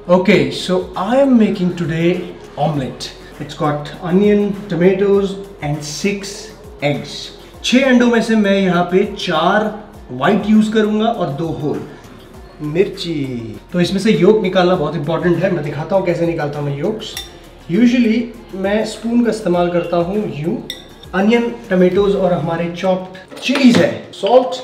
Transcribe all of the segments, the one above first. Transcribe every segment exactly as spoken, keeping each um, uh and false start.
Okay, so I am making today omelette. It's got onion, tomatoes and six eggs. छह अंडों में से मैं यहाँ पे चार वाइट यूज करूंगा और दो होल मिर्ची। तो इसमें से योक निकालना बहुत इंपॉर्टेंट है। मैं दिखाता हूँ कैसे निकालता हूँ मैं योक्स। यूजुअली मैं स्पून का इस्तेमाल करता हूँ यूं। अनियन, टमेटोज और हमारे चॉप्ड चिलीज है, salt,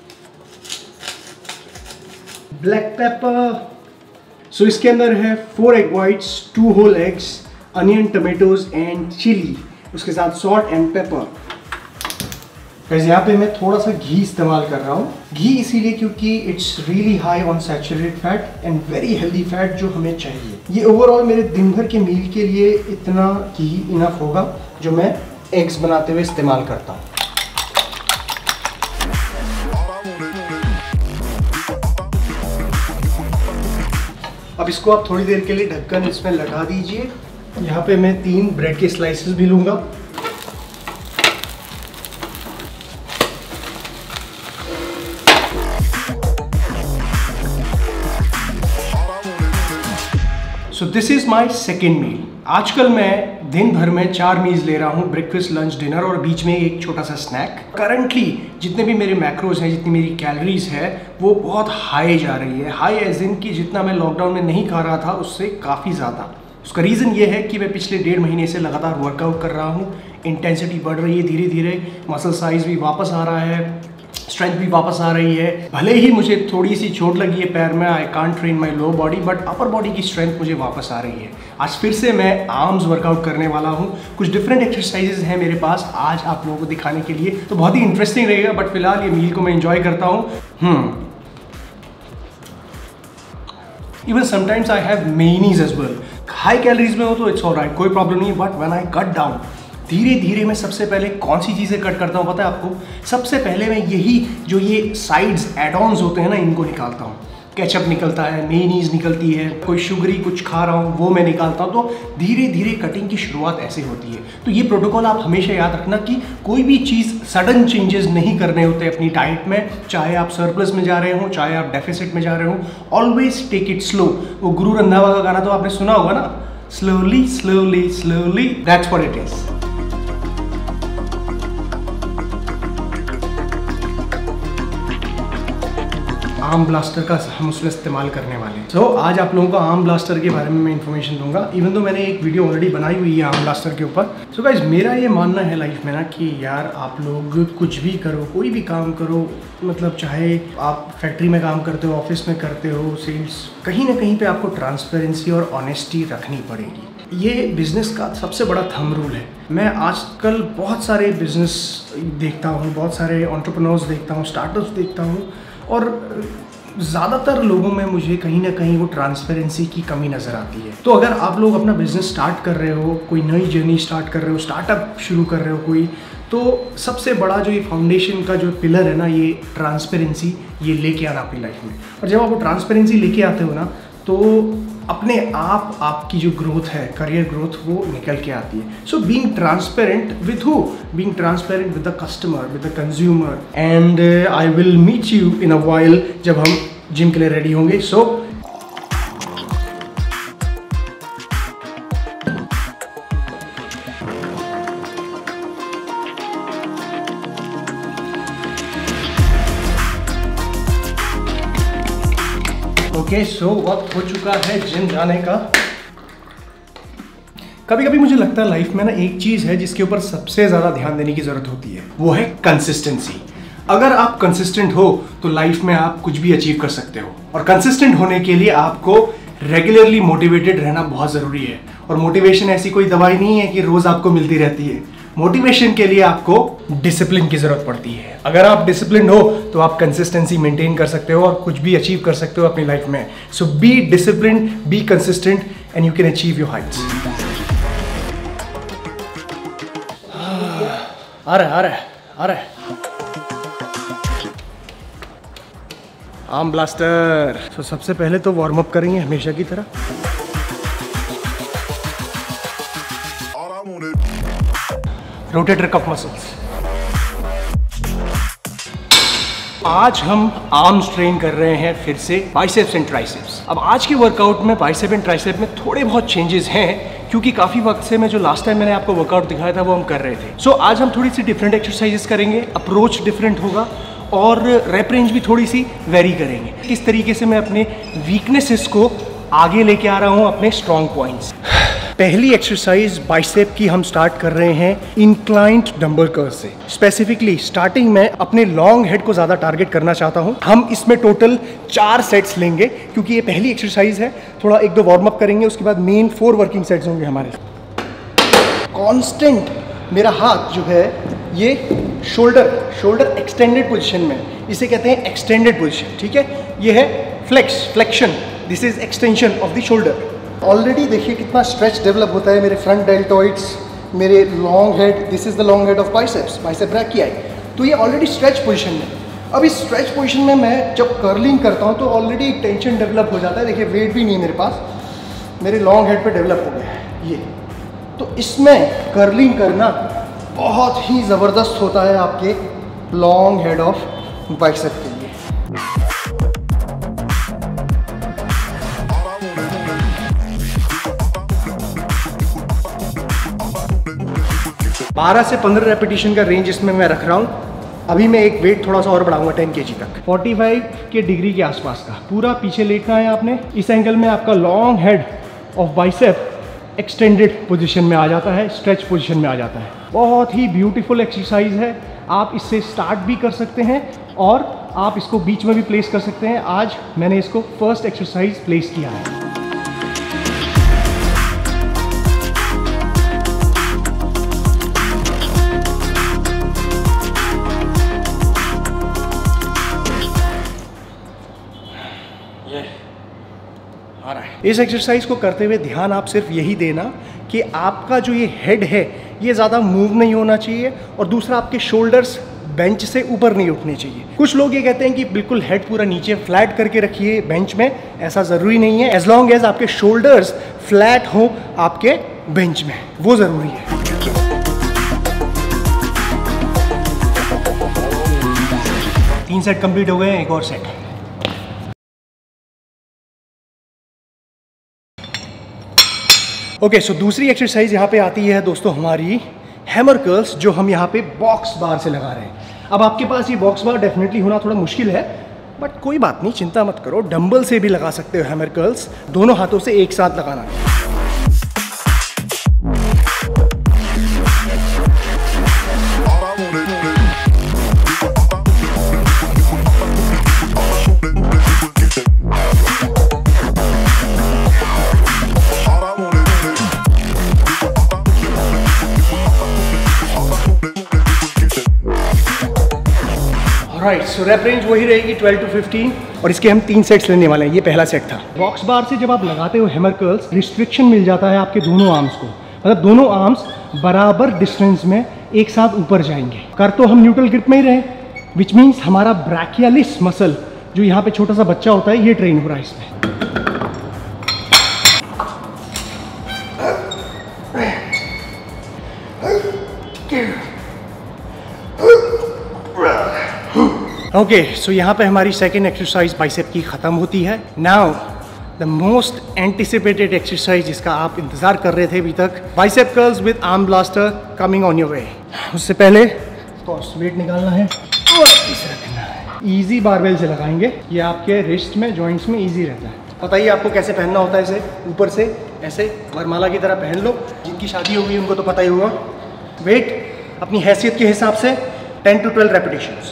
black pepper. So so, इसके अंदर है four egg whites, two whole eggs, onion, tomatoes and chilli, उसके साथ सॉल्ट एंड पेपर। वैसे यहाँ पे मैं थोड़ा सा घी इस्तेमाल कर रहा हूँ। घी इसीलिए क्योंकि it's really high on saturated fat and very healthy fat जो हमें चाहिए। ये ओवरऑल मेरे दिन भर के मील के लिए इतना घी इनफ होगा जो मैं एग्स बनाते हुए इस्तेमाल करता हूँ। अब इसको आप थोड़ी देर के लिए ढक्कन इसमें लगा दीजिए। यहाँ पे मैं तीन ब्रेड के स्लाइसेस भी लूँगा। So this is my second meal. आजकल मैं दिन भर में चार मील्स ले रहा हूँ, ब्रेकफास्ट, लंच, डिनर और बीच में एक छोटा सा स्नैक। करंटली जितने भी मेरे मैक्रोज हैं, जितनी मेरी कैलोरीज है, वो बहुत हाई जा रही है। हाई एज इन कि जितना मैं लॉकडाउन में नहीं खा रहा था उससे काफ़ी ज़्यादा। उसका रीज़न ये है कि मैं पिछले डेढ़ महीने से लगातार वर्कआउट कर रहा हूँ। इंटेंसिटी बढ़ रही है धीरे धीरे, मसल साइज भी वापस आ रहा है, स्ट्रेंथ भी वापस आ रही है। भले ही मुझे थोड़ी सी चोट लगी है पैर में, I can't train my lower body, but upper body की स्ट्रेंथ मुझे वापस आ रही है। आज फिर से मैं आर्म्स वर्कआउट करने वाला हूँ। कुछ डिफरेंट एक्सरसाइजेज हैं मेरे पास आज आप लोगों को दिखाने के लिए, तो बहुत ही इंटरेस्टिंग रहेगा। बट फिलहाल ये मील को मैं एंजॉय करता हूँ। Hmm even sometimes I have mayonnaise as well. High calories में हो तो इट्स ऑलराइट, कोई प्रॉब्लम नहीं है। But when I cut down, धीरे धीरे मैं सबसे पहले कौन सी चीज़ें कट करता हूँ पता है आपको? सबसे पहले मैं यही जो ये साइड्स एड-ऑन्स होते हैं ना, इनको निकालता हूँ। केचप निकलता है, मेयोनीज निकलती है, कोई शुगरी कुछ खा रहा हूँ वो मैं निकालता हूँ। तो धीरे धीरे कटिंग की शुरुआत ऐसे होती है। तो ये प्रोटोकॉल आप हमेशा याद रखना कि कोई भी चीज़ सडन चेंजेस नहीं करने होते अपनी डाइट में। चाहे आप सरप्लस में जा रहे हो, चाहे आप डेफिसिट में जा रहे हो, ऑलवेज टेक इट स्लो। वो गुरु रंधावा का गाना तो आपने सुना होगा ना, slowly slowly slowly, that's what it is. Arm blaster का हम उसमें इस्तेमाल करने वाले हैं। सो so, आज आप लोगों को आर्म ब्लास्टर के बारे में मैं इन्फॉर्मेशन दूंगा, इवन तो मैंने एक वीडियो ऑलरेडी बनाई हुई है आर्म ब्लास्टर के ऊपर। सो गाइस, मेरा ये मानना है लाइफ में ना कि यार आप लोग कुछ भी करो, कोई भी काम करो, मतलब चाहे आप फैक्ट्री में काम करते हो, ऑफिस में करते हो, सेल्स, कहीं ना कहीं पे आपको ट्रांसपेरेंसी और ऑनेस्टी रखनी पड़ेगी। ये बिजनेस का सबसे बड़ा थंब रूल है। मैं आजकल बहुत सारे बिजनेस देखता हूँ, बहुत सारे एंटरप्रेन्योर्स देखता हूँ, स्टार्टअप्स देखता हूँ, और ज़्यादातर लोगों में मुझे कहीं ना कहीं वो ट्रांसपेरेंसी की कमी नज़र आती है। तो अगर आप लोग अपना बिजनेस स्टार्ट कर रहे हो, कोई नई जर्नी स्टार्ट कर रहे हो, स्टार्टअप शुरू कर रहे हो कोई, तो सबसे बड़ा जो ये फाउंडेशन का जो पिलर है ना, ये ट्रांसपेरेंसी, ये लेके आना अपनी लाइफ में। और जब आप वो ट्रांसपेरेंसी लेके आते हो ना, तो अपने आप आपकी जो ग्रोथ है, करियर ग्रोथ, वो निकल के आती है। So being transparent with who? Being transparent with the customer, with the consumer. And I will meet you in a while जब हम जिम के लिए रेडी होंगे। सो so, ओके, सो वक्त हो चुका है जिम जाने का। कभी कभी मुझे लगता है लाइफ में ना एक चीज़ है जिसके ऊपर सबसे ज़्यादा ध्यान देने की ज़रूरत होती है, वो है कंसिस्टेंसी। अगर आप कंसिस्टेंट हो तो लाइफ में आप कुछ भी अचीव कर सकते हो। और कंसिस्टेंट होने के लिए आपको रेगुलरली मोटिवेटेड रहना बहुत ज़रूरी है। और मोटिवेशन ऐसी कोई दवाई नहीं है कि रोज़ आपको मिलती रहती है। मोटिवेशन के लिए आपको डिसिप्लिन की ज़रूरत पड़ती है। अगर आप डिसिप्लिन हो तो आप कंसिस्टेंसी मेंटेन कर सकते हो और कुछ भी अचीव कर सकते हो अपनी लाइफ में। So be discipline, be consistent and you can achieve your heights. आ रहा है, आ रहा है, आ रहा है। Arm blaster. तो सबसे पहले तो वार्म अप करेंगे हमेशा की तरह। Rotator cuff muscles. आज हम आर्म्स ट्रेन कर रहे हैं फिर से बाइसेप्स एंड ट्राइसेप्स। अब आज के वर्कआउट में बाइसेप एंड ट्राइसेप में थोड़े बहुत चेंजेस हैं, क्योंकि काफ़ी वक्त से मैं जो लास्ट टाइम मैंने आपको वर्कआउट दिखाया था वो हम कर रहे थे। सो so, आज हम थोड़ी सी डिफरेंट एक्सरसाइजेस करेंगे, अप्रोच डिफरेंट होगा और रेप रेंज भी थोड़ी सी वेरी करेंगे। किस तरीके से मैं अपने वीकनेसेस को आगे लेके आ रहा हूँ, अपने स्ट्रॉन्ग पॉइंट्स। पहली एक्सरसाइज बाइसेप की हम स्टार्ट कर रहे हैं इंक्लाइंड डंबल कर्ल से। स्पेसिफिकली स्टार्टिंग में अपने लॉन्ग हेड को ज़्यादा टारगेट करना चाहता हूं। हम इसमें टोटल चार सेट्स लेंगे, क्योंकि ये पहली एक्सरसाइज है। थोड़ा एक दो वार्म अप करेंगे, उसके बाद मेन फोर वर्किंग सेट्स होंगे हमारे। कॉन्स्टेंट मेरा हाथ जो है ये शोल्डर शोल्डर एक्सटेंडेड पोजिशन में, इसे कहते हैं एक्सटेंडेड पोजिशन, ठीक है। ये है flex flexion, this is extension of the shoulder. Already देखिए कितना स्ट्रेच डेवलप होता है मेरे फ्रंट डेल्टॉइड्स, मेरे long head, this is the long head of biceps, bicep brachii. तो ये ऑलरेडी स्ट्रेच पोजीशन में। अब इस स्ट्रेच पोजीशन में मैं जब कर्लिंग करता हूँ तो ऑलरेडी टेंशन डेवलप हो जाता है। देखिए वेट भी नहीं है मेरे पास, मेरे लॉन्ग हेड पे डेवलप हो गया है ये। तो इसमें कर्लिंग करना बहुत ही ज़बरदस्त होता है आपके लॉन्ग हेड ऑफ बाइसेप के लिए। बारह से पंद्रह रेपिटेशन का रेंज इसमें मैं रख रहा हूँ। अभी मैं एक वेट थोड़ा सा और बढ़ाऊंगा टेन केजी तक। पैंतालीस के डिग्री के आसपास का पूरा पीछे लेटना है आपने। इस एंगल में आपका long head of bicep extended position में आ जाता है, स्ट्रेच पोजीशन में आ जाता है। बहुत ही ब्यूटीफुल एक्सरसाइज है। आप इससे स्टार्ट भी कर सकते हैं और आप इसको बीच में भी प्लेस कर सकते हैं। आज मैंने इसको फर्स्ट एक्सरसाइज प्लेस किया है। इस एक्सरसाइज को करते हुए ध्यान आप सिर्फ यही देना कि आपका जो ये हेड है ये ज़्यादा मूव नहीं होना चाहिए, और दूसरा आपके शोल्डर्स बेंच से ऊपर नहीं उठने चाहिए। कुछ लोग ये कहते हैं कि बिल्कुल हेड पूरा नीचे फ्लैट करके रखिए बेंच में, ऐसा ज़रूरी नहीं है। एज लॉन्ग एज आपके शोल्डर्स फ्लैट हो आपके बेंच में, वो ज़रूरी है। तीन सेट कंप्लीट हो गए, एक और सेट। ओके, सो दूसरी एक्सरसाइज यहाँ पे आती है दोस्तों हमारी हैमर कर्ल्स, जो हम यहाँ पे बॉक्स बार से लगा रहे हैं। अब आपके पास ये बॉक्स बार डेफिनेटली होना थोड़ा मुश्किल है, बट कोई बात नहीं, चिंता मत करो। डंबल से भी लगा सकते हो हैमर कर्ल्स, दोनों हाथों से एक साथ लगाना है। राइट, सो रेप रेंज वही रहेगी ट्वेल्व टू फिफ्टीन, और इसके हम तीन सेट्स लेने वाले हैं। ये पहला सेट था। बॉक्स बार से जब आप लगाते हो हैमर कर्ल्स, रिस्ट्रिक्शन मिल जाता है आपके दोनों आर्म्स को, मतलब दोनों आर्म्स बराबर डिस्टेंस में एक साथ ऊपर जाएंगे। कर तो हम न्यूट्रल ग्रिप में ही रहे, विच मीन्स हमारा ब्रैकियालिस मसल जो यहाँ पे छोटा सा बच्चा होता है ये ट्रेन हो रहा है इसमें। ओके, सो यहाँ पे हमारी सेकेंड एक्सरसाइज बाइसेप की ख़त्म होती है। Now the most anticipated exercise जिसका आप इंतज़ार कर रहे थे अभी तक, bicep curls with arm blaster coming on your way. उससे पहले वेट निकालना है और इसे रखना है। ईजी बारबेल से लगाएंगे, ये आपके रिस्ट में जॉइंट्स में ईजी रहता है। बताइए आपको कैसे पहनना होता है इसे, ऊपर से ऐसे वरमाला की तरह पहन लो। जिनकी शादी होगी उनको तो पता ही होगा। वेट अपनी हैसियत के हिसाब से ten to twelve repetitions.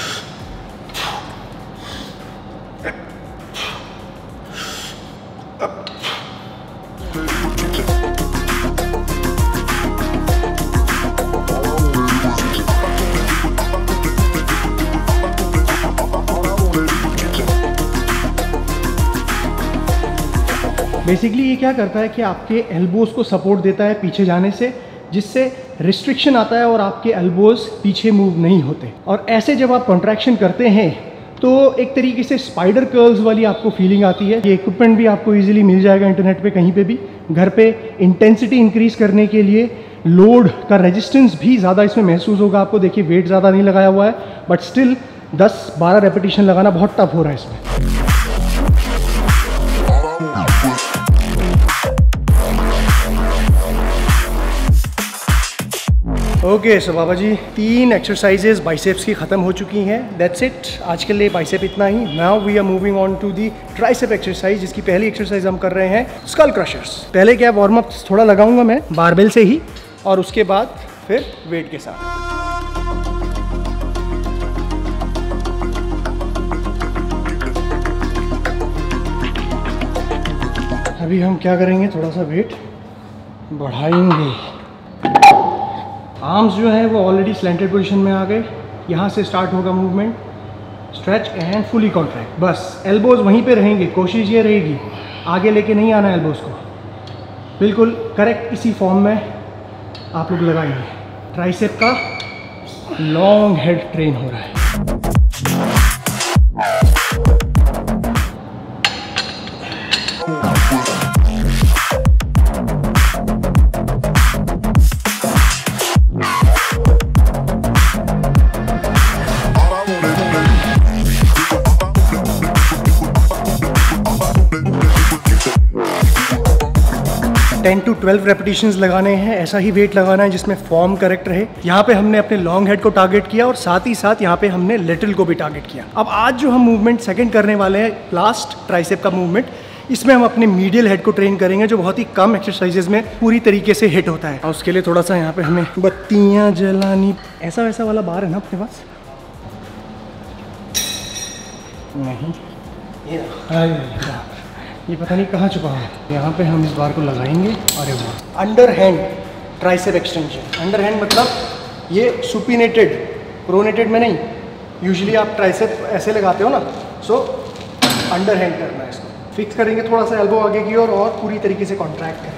Basically ये क्या करता है कि आपके एल्बोज को सपोर्ट देता है पीछे जाने से, जिससे रिस्ट्रिक्शन आता है और आपके एल्बोज पीछे मूव नहीं होते। और ऐसे जब आप कॉन्ट्रैक्शन करते हैं तो एक तरीके से स्पाइडर कर्ल्स वाली आपको फीलिंग आती है। ये इक्विपमेंट भी आपको इजीली मिल जाएगा इंटरनेट पे, कहीं पे भी। घर पे इंटेंसिटी इंक्रीज करने के लिए लोड का रेजिस्टेंस भी ज़्यादा इसमें महसूस होगा आपको। देखिए वेट ज़्यादा नहीं लगाया हुआ है, बट स्टिल दस बारह रेपिटेशन लगाना बहुत टफ हो रहा है इसमें। ओके सो बाबा जी, तीन एक्सरसाइजेज बाइसेप्स की ख़त्म हो चुकी हैं। दैट्स इट, आज के लिए बाइसेप इतना ही। Now we are moving on to the tricep exercise, जिसकी पहली एक्सरसाइज हम कर रहे हैं स्कल क्रशर्स। पहले क्या वार्म अप थोड़ा लगाऊंगा मैं बारबेल से ही, और उसके बाद फिर वेट के साथ। अभी हम क्या करेंगे, थोड़ा सा वेट बढ़ाएंगे। आर्म्स जो है वो ऑलरेडी स्लैंटेड पोजीशन में आ गए। यहाँ से स्टार्ट होगा movement, stretch and fully contract. बस एल्बोज वहीं पे रहेंगे, कोशिश ये रहेगी आगे लेके नहीं आना एल्बोज को, बिल्कुल करेक्ट इसी फॉर्म में आप लोग लगाएंगे। ट्राइसेप का लॉन्ग हेड ट्रेन हो रहा है। टेन टू ट्वेल्व रेपिटेशंस लगाने हैं, ऐसा ही वेट लगाना है जिसमें फॉर्म करेक्ट रहे। यहाँ पे हमने अपने लॉन्ग हेड को टारगेट किया और साथ ही साथ यहाँ पे हमने लेटरल को भी टारगेट किया। अब आज जो हम मूवमेंट सेकंड करने वाले हैं, लास्ट ट्राइसेप का मूवमेंट, इसमें हम अपने मीडियल हेड को ट्रेन करेंगे, जो बहुत ही कम एक्सरसाइजेज में पूरी तरीके से हिट होता है। और उसके लिए थोड़ा सा यहाँ पे हमें बत्तियाँ जलानी, ऐसा वैसा वाला बार है ना अपने पास? नहीं, ये पता नहीं कहाँ छुपा है। यहाँ पे हम इस बार को लगाएंगे। अरे वाह, under hand tricep extension. Under hand मतलब ये सुपिनेटेड, प्रोनेटेड में नहीं। यूजुअली आप ट्राइसेप ऐसे लगाते हो ना, सो अंडर हैंड करना है इसको। फिक्स करेंगे थोड़ा सा एल्बो आगे की ओर और, और पूरी तरीके से कॉन्ट्रैक्ट करेंगे।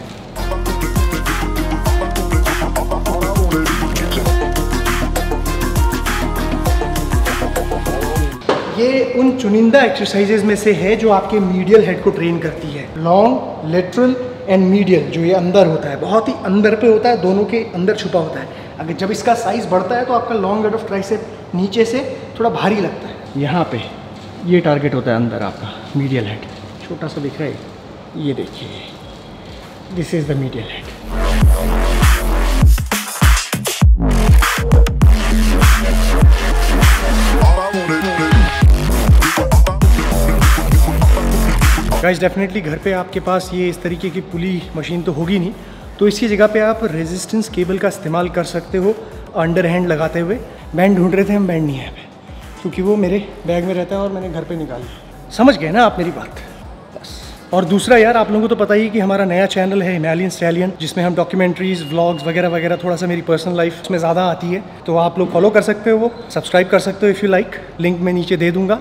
ये उन चुनिंदा एक्सरसाइजेज में से है जो आपके मीडियल हेड को ट्रेन करती है। लॉन्ग, लेटरल एंड मीडियल, जो ये अंदर होता है, बहुत ही अंदर पे होता है, दोनों के अंदर छुपा होता है। अगर जब इसका साइज बढ़ता है तो आपका लॉन्ग हेड ऑफ ट्राइसेप नीचे से थोड़ा भारी लगता है। यहाँ पे ये टारगेट होता है अंदर आपका मीडियल हेड। छोटा सा दिख रहा है, ये देखिए, this is the medial head. Guys, definitely घर पे आपके पास ये इस तरीके की पुली मशीन तो होगी नहीं, तो इसकी जगह पे आप रेजिस्टेंस केबल का इस्तेमाल कर सकते हो अंडर हैंड लगाते हुए। बैंड ढूंढ रहे थे हम, बैंड नहीं है क्योंकि वो मेरे बैग में रहता है और मैंने घर पे निकाल लिया। समझ गए ना आप मेरी बात? बस। और दूसरा यार, आप लोगों को तो पता ही कि हमारा नया चैनल है हिमालयन स्टैलियन, जिसमें हम डॉक्यूमेंट्रीज, व्लॉग्स वगैरह वगैरह, थोड़ा सा मेरी पर्सनल लाइफ उसमें ज़्यादा आती है, तो आप लोग फॉलो कर सकते हो, वो सब्सक्राइब कर सकते हो इफ़ यू लाइक। लिंक मैं नीचे दे दूंगा।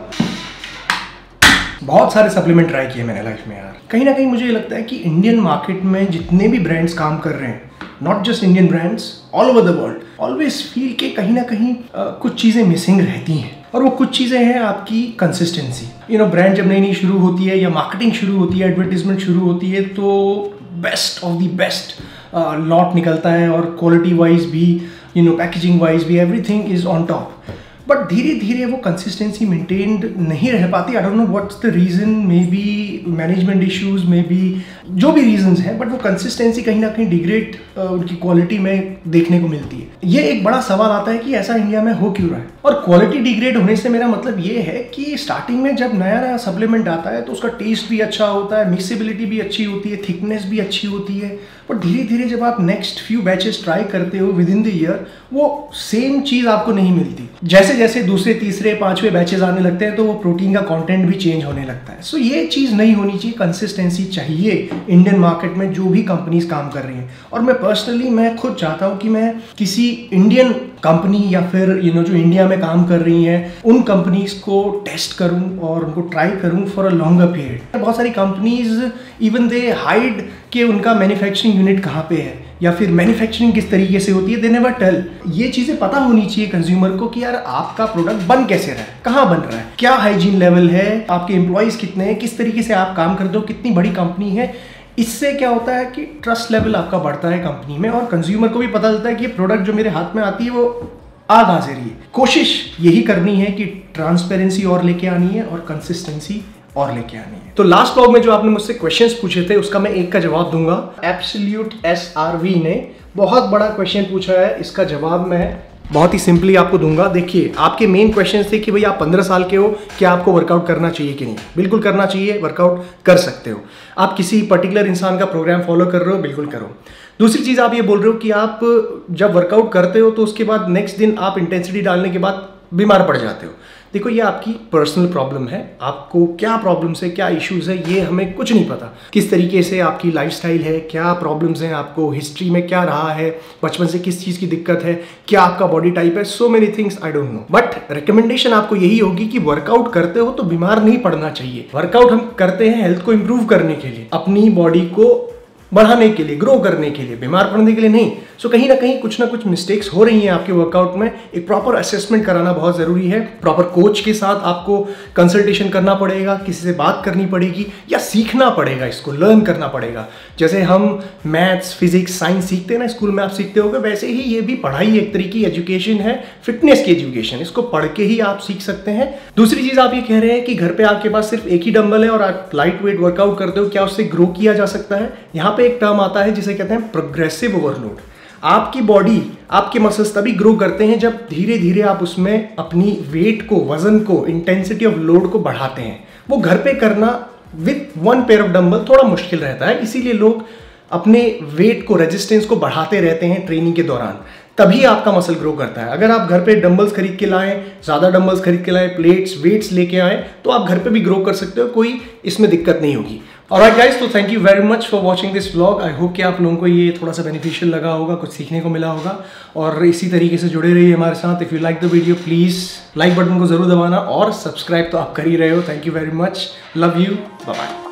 बहुत सारे सप्लीमेंट ट्राई किए मैंने लाइफ में यार। कहीं ना कहीं मुझे ये लगता है कि इंडियन मार्केट में जितने भी ब्रांड्स काम कर रहे हैं, not just Indian brands, all over the world, always feel के कहीं ना कहीं आ, कुछ चीज़ें मिसिंग रहती हैं। और वो कुछ चीज़ें हैं आपकी कंसिस्टेंसी। यू नो, ब्रांड जब नई नई शुरू होती है या मार्केटिंग शुरू होती है, एडवर्टीजमेंट शुरू होती है, तो best of the best lot निकलता है, और क्वालिटी वाइज भी, यू नो, पैकेजिंग वाइज भी, everything is on top. But धीरे धीरे वो कंसिस्टेंसी मेंटेन्ड नहीं रह पाती। I don't know what's the reason, maybe management issues, maybe जो भी रीजंस हैं, बट वो कंसिस्टेंसी कहीं ना कहीं डिग्रेड उनकी क्वालिटी में देखने को मिलती है। ये एक बड़ा सवाल आता है कि ऐसा इंडिया में हो क्यों रहा है। और क्वालिटी डिग्रेड होने से मेरा मतलब ये है कि स्टार्टिंग में जब नया नया सप्लीमेंट आता है तो उसका टेस्ट भी अच्छा होता है, मिक्सेबिलिटी भी अच्छी होती है, थिकनेस भी अच्छी होती है, बट धीरे धीरे जब आप नेक्स्ट फ्यू बैचेस ट्राई करते हो विद इन द ईयर, वो सेम चीज़ आपको नहीं मिलती। जैसे जैसे दूसरे तीसरे पांचवे बैचेस आने लगते हैं तो वो प्रोटीन का कंटेंट भी चेंज होने लगता है। सो so, ये चीज़ नहीं होनी चाहिए। कंसिस्टेंसी चाहिए इंडियन मार्केट में जो भी कंपनीज काम कर रही हैं। और मैं पर्सनली मैं खुद चाहता हूँ कि मैं किसी इंडियन कंपनी या फिर यू नो जो इंडिया में काम कर रही हैं उन कंपनीज को टेस्ट करूं और उनको ट्राई करूं फॉर अ लॉन्गर पीरियड। बहुत सारी कंपनीज इवन दे हाइड कि उनका मैन्युफैक्चरिंग यूनिट कहाँ पे है या फिर मैन्युफैक्चरिंग किस तरीके से होती है, दे नेवर टेल। ये चीज़ें पता होनी चाहिए कंज्यूमर को कि यार आपका प्रोडक्ट बन कैसे रहा है, कहाँ बन रहा है, क्या हाइजीन लेवल है, आपके एम्प्लॉयज़ कितने हैं, किस तरीके से आप काम करते हो, कितनी बड़ी कंपनी है। इससे क्या होता है कि ट्रस्ट लेवल आपका बढ़ता है कंपनी में और कंज्यूमर को भी पता चलता है कि ये प्रोडक्ट जो मेरे हाथ में आती है वो आ कहां से रही है? कोशिश यही करनी है कि ट्रांसपेरेंसी और लेके आनी है और कंसिस्टेंसी और लेके आनी है। तो लास्ट व्लॉग में जो आपने मुझसे क्वेश्चंस पूछे थे उसका मैं एक का जवाब दूंगा। एब्सोल्यूट एस आर वी ने बहुत बड़ा क्वेश्चन पूछा है, इसका जवाब मैं बहुत ही सिंपली आपको दूंगा। देखिए, आपके मेन क्वेश्चन थे कि भाई आप पंद्रह साल के हो, क्या आपको वर्कआउट करना चाहिए कि नहीं? बिल्कुल करना चाहिए, वर्कआउट कर सकते हो। आप किसी पर्टिकुलर इंसान का प्रोग्राम फॉलो कर रहे हो, बिल्कुल करो। दूसरी चीज़ आप ये बोल रहे हो कि आप जब वर्कआउट करते हो तो उसके बाद नेक्स्ट दिन आप इंटेंसिटी डालने के बाद बीमार पड़ जाते हो। देखो, ये आपकी पर्सनल प्रॉब्लम है। आपको क्या प्रॉब्लम्स है, क्या इश्यूज है, ये हमें कुछ नहीं पता। किस तरीके से आपकी लाइफस्टाइल है, क्या प्रॉब्लम्स हैं, आपको हिस्ट्री में क्या रहा है, बचपन से किस चीज़ की दिक्कत है, क्या आपका बॉडी टाइप है, so many things I don't know. But recommendation आपको यही होगी कि वर्कआउट करते हो तो बीमार नहीं पड़ना चाहिए। वर्कआउट हम करते हैं हेल्थ को इंप्रूव करने के लिए, अपनी बॉडी को बढ़ाने के लिए, ग्रो करने के लिए, बीमार पड़ने के लिए नहीं। सो so, कहीं ना कहीं कुछ ना कुछ मिस्टेक्स हो रही हैं आपके वर्कआउट में। एक प्रॉपर असेसमेंट कराना बहुत ज़रूरी है। प्रॉपर कोच के साथ आपको कंसल्टेशन करना पड़ेगा, किसी से बात करनी पड़ेगी या सीखना पड़ेगा, इसको लर्न करना पड़ेगा। जैसे हम मैथ्स, फिजिक्स, साइंस सीखते हैं ना, स्कूल में आप सीखते होगे, वैसे ही ये भी पढ़ाई एक तरीके की एजुकेशन है, फिटनेस की एजुकेशन। इसको पढ़ के ही आप सीख सकते हैं। दूसरी चीज़ आप ये कह रहे हैं कि घर पे आपके पास सिर्फ एक ही डंबल है और आप लाइट वेट वर्कआउट करते हो, क्या उससे ग्रो किया जा सकता है? यहाँ पे एक टर्म आता है जिसे कहते हैं प्रोग्रेसिव ओवरलोड। आपकी बॉडी, आपके मसल्स तभी ग्रो करते हैं जब धीरे धीरे आप उसमें अपनी वेट को, वजन को, इंटेंसिटी ऑफ लोड को बढ़ाते हैं। वो घर पे करना with one pair of dumbbell थोड़ा मुश्किल रहता है, इसीलिए लोग अपने वेट को, रेजिस्टेंस को बढ़ाते रहते हैं ट्रेनिंग के दौरान, तभी आपका मसल ग्रो करता है। अगर आप घर पे डंबल्स खरीद के लाएं, ज़्यादा डंबल्स खरीद के लाएं, प्लेट्स, वेट्स लेके आएँ, तो आप घर पे भी ग्रो कर सकते हो, कोई इसमें दिक्कत नहीं होगी। ऑलराइट गाइस, तो thank you very much for watching this vlog. I hope कि आप लोगों को ये थोड़ा सा बेनिफिशियल लगा होगा, कुछ सीखने को मिला होगा, और इसी तरीके से जुड़े रहिए हमारे साथ। If you like the video, please like button को ज़रूर दबाना और सब्सक्राइब तो आप कर ही रहे हो। Thank you very much, love you, bye bye.